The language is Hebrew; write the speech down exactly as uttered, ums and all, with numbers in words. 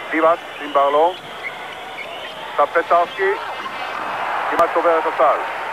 דיבאץ עם ברלו, עכשיו פצ'רסקי, כמעט שובר את הסל.